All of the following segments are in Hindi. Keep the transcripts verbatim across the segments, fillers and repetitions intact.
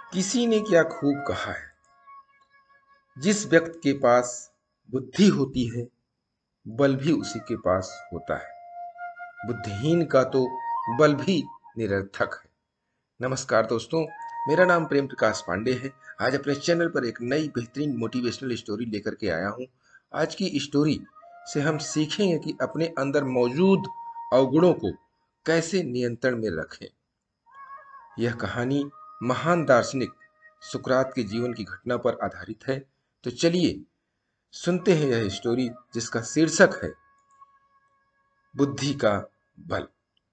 किसी ने क्या खूब कहा है, जिस व्यक्ति के पास बुद्धि होती है बल भी उसी के पास होता है, बुद्धिहीन का तो बल भी निरर्थक है। नमस्कार दोस्तों, मेरा नाम प्रेम प्रकाश पांडे है। आज अपने चैनल पर एक नई बेहतरीन मोटिवेशनल स्टोरी लेकर के आया हूं। आज की स्टोरी से हम सीखेंगे कि अपने अंदर मौजूद अवगुणों को कैसे नियंत्रण में रखें। यह कहानी महान दार्शनिक सुकरात के जीवन की घटना पर आधारित है। तो चलिए सुनते हैं यह स्टोरी, जिसका शीर्षक है बुद्धि का बल।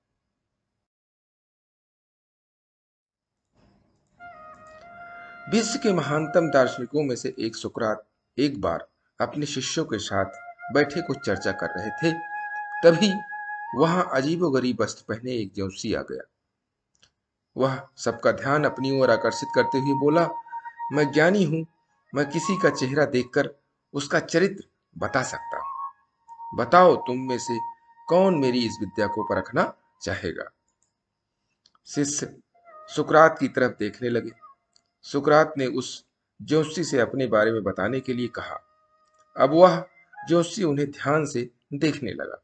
विश्व के महानतम दार्शनिकों में से एक सुकरात एक बार अपने शिष्यों के साथ बैठे कुछ चर्चा कर रहे थे। तभी वहां अजीबोगरीब वस्त्र पहने एक ज्योतिषी आ गया। वह सबका ध्यान अपनी ओर आकर्षित करते हुए बोला, मैं ज्ञानी हूं, मैं किसी का चेहरा देखकर उसका चरित्र बता सकता हूं। बताओ, तुम में से कौन मेरी इस विद्या को परखना चाहेगा? शिष्य सुकरात की तरफ देखने लगे। सुकरात ने उस ज्योतिषी से अपने बारे में बताने के लिए कहा। अब वह ज्योतिषी उन्हें ध्यान से देखने लगा।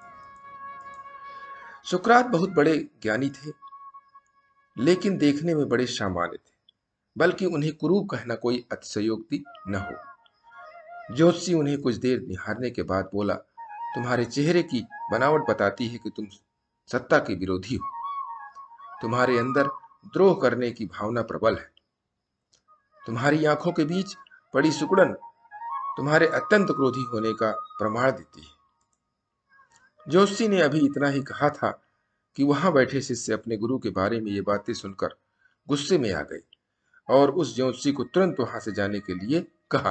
सुकरात बहुत बड़े ज्ञानी थे, लेकिन देखने में बड़े सामान्य थे, बल्कि उन्हें कुरूप कहना कोई अतिशयोक्ति न हो। ज्योतिषी उन्हें कुछ देर निहारने के बाद बोला, तुम्हारे चेहरे की बनावट बताती है कि तुम सत्ता के विरोधी हो। तुम्हारे अंदर द्रोह करने की भावना प्रबल है। तुम्हारी आंखों के बीच पड़ी सुकुड़न तुम्हारे अत्यंत क्रोधी होने का प्रमाण देती है। ज्योतिषी ने अभी इतना ही कहा था कि वहां बैठे शिष्य अपने गुरु के बारे में ये बातें सुनकर गुस्से में आ गए और उस ज्योतिषी को तुरंत वहां से जाने के लिए कहा।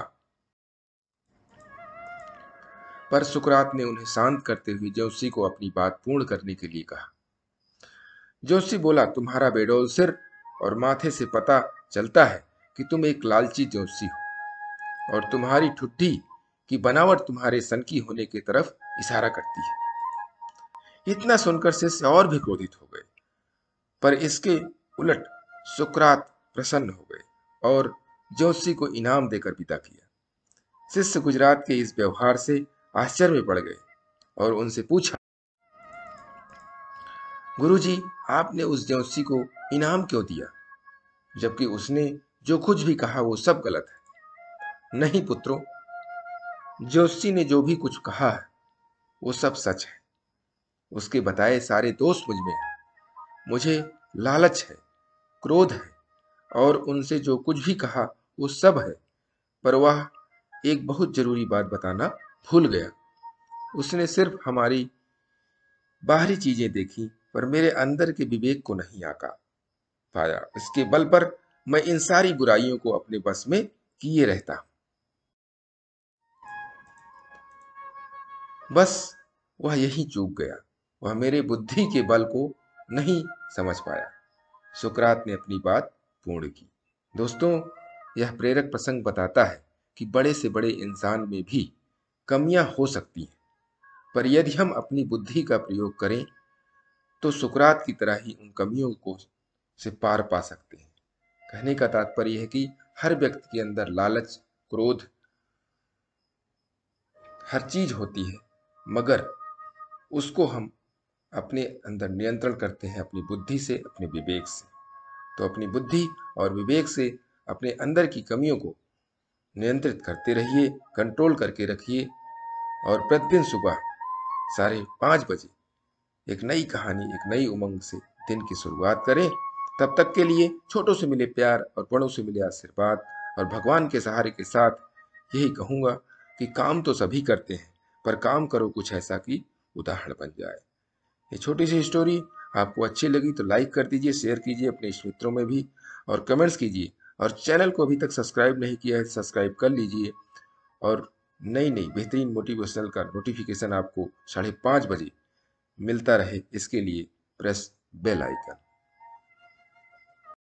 पर सुकरात ने उन्हें शांत करते हुए ज्योतिषी को अपनी बात पूर्ण करने के लिए कहा। ज्योतिषी बोला, तुम्हारा बेडौल सिर और माथे से पता चलता है कि तुम एक लालची ज्योतिषी हो, और तुम्हारी ठुड्डी की बनावट तुम्हारे सनकी होने की तरफ इशारा करती है। इतना सुनकर शिष्य और भी क्रोधित हो गए, पर इसके उलट सुकरात प्रसन्न हो गए और ज्योतिषी को इनाम देकर विदा किया। शिष्य गुजरात के इस व्यवहार से आश्चर्य में पड़ गए और उनसे पूछा, गुरुजी, आपने उस ज्योतिषी को इनाम क्यों दिया, जबकि उसने जो कुछ भी कहा वो सब गलत है? नहीं पुत्रों, ज्योतिषी ने जो भी कुछ कहा है वो सब सच है। उसके बताए सारे दोष मुझ में है। मुझे लालच है, क्रोध है, और उनसे जो कुछ भी कहा वो सब है। पर वह एक बहुत जरूरी बात बताना भूल गया। उसने सिर्फ हमारी बाहरी चीजें देखी, पर मेरे अंदर के विवेक को नहीं आका पाया। इसके बल पर मैं इन सारी बुराइयों को अपने बस में किए रहता हूं। बस वह यही चूक गया, वह मेरे बुद्धि के बल को नहीं समझ पाया। सुकरात ने अपनी बात पूर्ण की। दोस्तों, यह प्रेरक प्रसंग बताता है कि बड़े से बड़े इंसान में भी कमियां हो सकती हैं, पर यदि हम अपनी बुद्धि का प्रयोग करें तो सुकरात की तरह ही उन कमियों को से पार पा सकते हैं। कहने का तात्पर्य है कि हर व्यक्ति के अंदर लालच, क्रोध, हर चीज होती है, मगर उसको हम अपने अंदर नियंत्रण करते हैं अपनी बुद्धि से, अपने विवेक से। तो अपनी बुद्धि और विवेक से अपने अंदर की कमियों को नियंत्रित करते रहिए, कंट्रोल करके रखिए, और प्रतिदिन सुबह साढ़े पाँच बजे एक नई कहानी, एक नई उमंग से दिन की शुरुआत करें। तब तक के लिए छोटों से मिले प्यार और बड़ों से मिले आशीर्वाद और भगवान के सहारे के साथ यही कहूंगा कि काम तो सभी करते हैं, पर काम करो कुछ ऐसा कि उदाहरण बन जाए। ये छोटी सी स्टोरी आपको अच्छी लगी तो लाइक कर दीजिए, शेयर कीजिए अपने मित्रों में भी, और कमेंट्स कीजिए। और चैनल को अभी तक सब्सक्राइब नहीं किया है, सब्सक्राइब कर लीजिए, और नई नई बेहतरीन मोटिवेशनल का नोटिफिकेशन आपको साढ़े पाँच बजे मिलता रहे, इसके लिए प्रेस बेल आइकन।